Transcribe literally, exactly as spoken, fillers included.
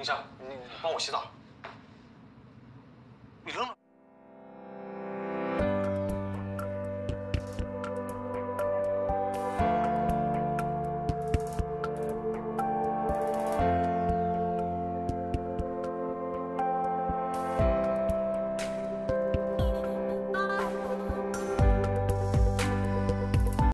云香，你你帮我洗澡。你扔了。